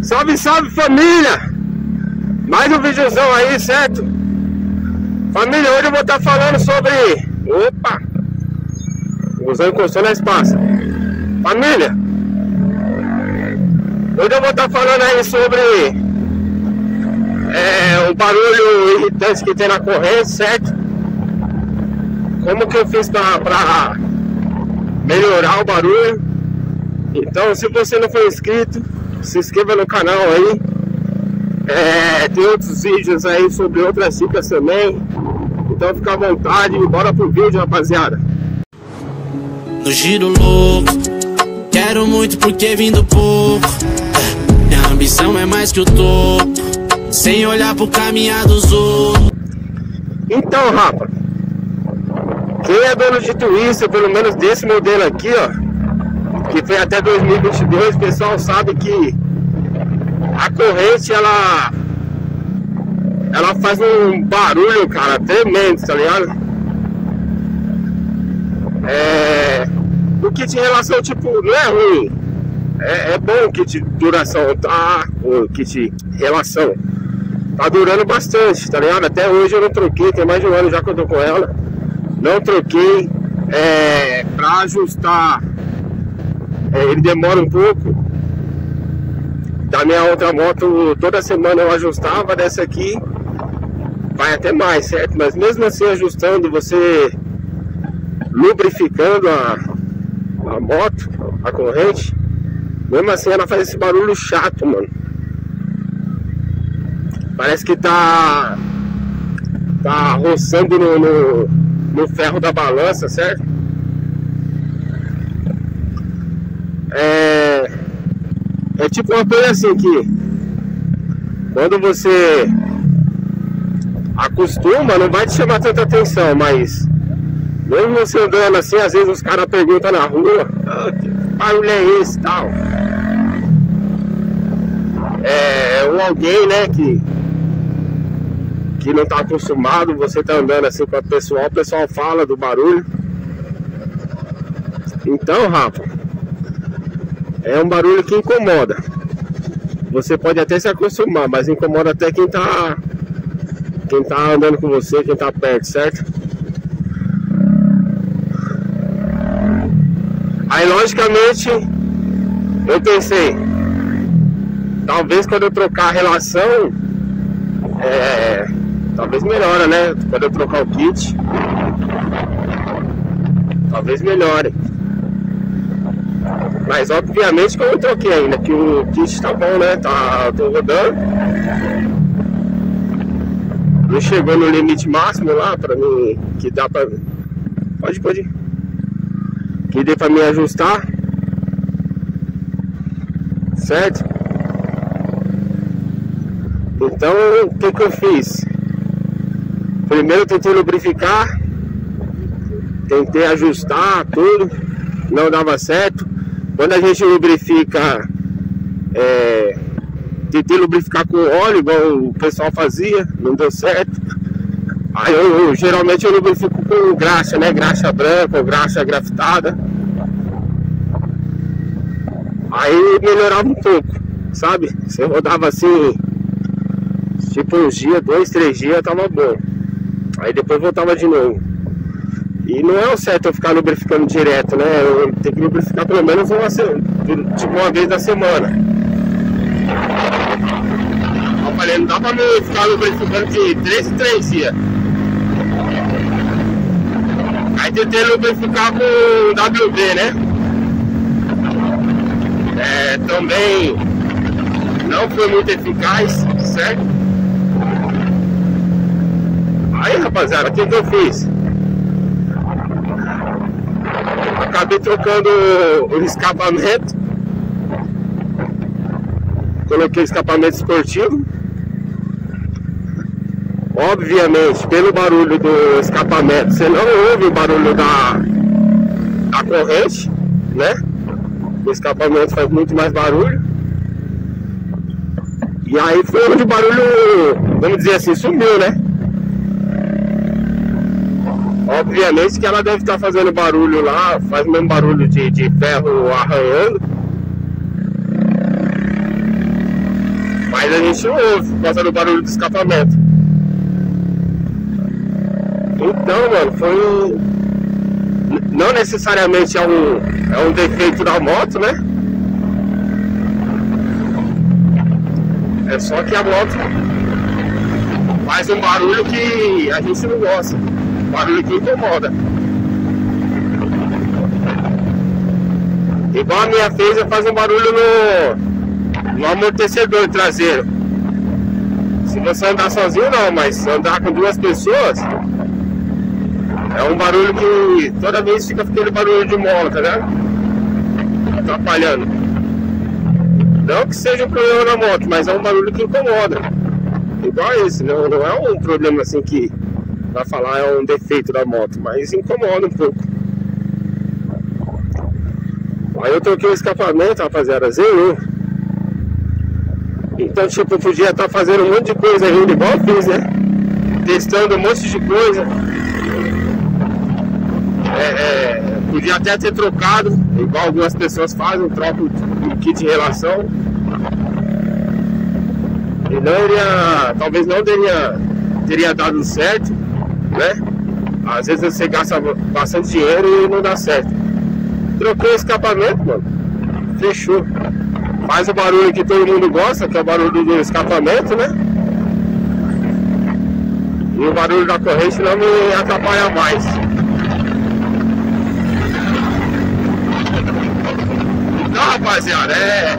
Salve, salve família! Mais um videozão aí, certo? Família, hoje eu vou estar falando sobre... Opa! O busão encostou na espaça. Família! Hoje eu vou estar falando aí sobre... o barulho irritante que tem na corrente, certo? Como que eu fiz pra melhorar o barulho. Então, se você não for inscrito, se inscreva no canal aí. Tem outros vídeos aí sobre outras dicas também. Então fica à vontade e bora pro vídeo, rapaziada. No giro louco, quero muito porque vim do pouco. Minha ambição é mais que o topo, sem olhar pro caminhar dos outros. Então, rapa, quem é dono de Twister, pelo menos desse modelo aqui, ó, que foi até 2022, o pessoal sabe que a corrente, ela faz um barulho, cara, tremendo, tá ligado? O kit de relação, tipo, não é ruim. É bom o kit de duração, tá? O kit de relação tá durando bastante, tá ligado? Até hoje eu não troquei, tem mais de um ano já que eu tô com ela. Não troquei, pra ajustar, ele demora um pouco. Da minha outra moto, toda semana eu ajustava, dessa aqui vai até mais, certo? Mas mesmo assim, ajustando, você lubrificando a moto, a corrente, mesmo assim ela faz esse barulho chato, mano. Parece que tá roçando no ferro da balança, certo? É tipo uma coisa assim que quando você acostuma, não vai te chamar tanta atenção, mas mesmo você andando assim, às vezes os caras perguntam na rua, que barulho é esse e tal. Ou alguém, né, que não tá acostumado, você tá andando assim com o pessoal fala do barulho. Então, Rafa, é um barulho que incomoda. Você pode até se acostumar, mas incomoda até quem tá andando com você, quem tá perto, certo? Aí, logicamente, eu pensei, talvez quando eu trocar a relação, talvez melhora, né? Quando eu trocar o kit, talvez melhore. Mas obviamente que eu não troquei ainda, que o kit tá bom, né? Tô rodando. Não chegou no limite máximo lá pra mim, que dá pra... Pode ir. Que dê pra me ajustar. Certo? Então, o que eu fiz? Primeiro eu tentei lubrificar. Tentei ajustar tudo. Não dava certo. Quando a gente lubrifica, tentei lubrificar com óleo, igual o pessoal fazia, não deu certo. Aí geralmente eu lubrifico com graxa, né? Graxa branca ou graxa grafitada. Aí melhorava um pouco, sabe? Você rodava assim, tipo uns dias, 2, 3 dias, tava bom. Aí depois voltava de novo. E não é o certo eu ficar lubrificando direto, né? Eu tenho que lubrificar pelo menos uma vez na semana. Eu falei, não dá pra me ficar lubrificando de 3 em 3 dias. Aí tentei lubrificar com WD, né? Também não foi muito eficaz, certo? Aí, rapaziada, o que eu fiz? Acabei trocando o escapamento. Coloquei escapamento esportivo. Obviamente, pelo barulho do escapamento, você não ouve o barulho da corrente, né? O escapamento faz muito mais barulho. E aí foi onde o barulho, vamos dizer assim, sumiu, né? Obviamente que ela deve estar fazendo barulho lá, faz o mesmo barulho de ferro arranhando. Mas a gente não ouve por causa do barulho do escapamento. Então, mano, foi... Não necessariamente é um defeito da moto, né? É só que a moto faz um barulho que a gente não gosta. Um barulho que incomoda. Igual a minha fez, faz um barulho no amortecedor traseiro. Se você andar sozinho não, mas se andar com duas pessoas, é um barulho que toda vez fica aquele barulho de mola, tá vendo? Atrapalhando. Não que seja um problema na moto, mas é um barulho que incomoda. Igual esse, não é um problema assim que vai falar é um defeito da moto, mas incomoda um pouco. Aí eu troquei o escapamento, rapaziada, zerou. Então, tipo, eu podia estar fazendo um monte de coisa ainda, igual eu fiz, né? Testando um monte de coisa. Podia até ter trocado, igual algumas pessoas fazem, troca o kit de relação. E não iria, talvez não teria dado certo, né? Às vezes você gasta bastante dinheiro e não dá certo. Troquei o escapamento, mano. Fechou. Faz o barulho que todo mundo gosta, que é o barulho do escapamento, né? E o barulho da corrente não me atrapalha mais. Então, rapaziada,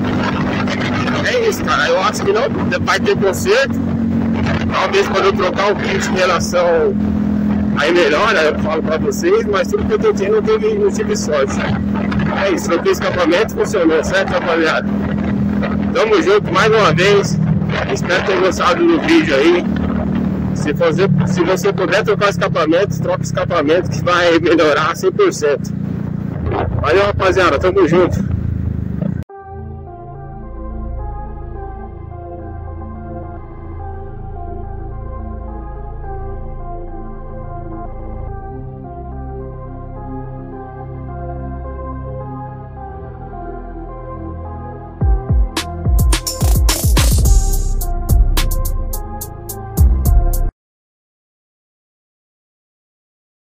é isso, cara. Eu acho que não vai ter conserto. Talvez quando eu trocar o kit de relação aí melhora, eu falo pra vocês, mas tudo que eu tentei não tive sorte. É isso, troquei o escapamento, funcionou, certo, rapaziada? Tamo junto mais uma vez. Espero ter gostado do vídeo aí. Se você puder trocar o escapamento, troca o escapamento que vai melhorar 100%. Valeu, rapaziada, tamo junto.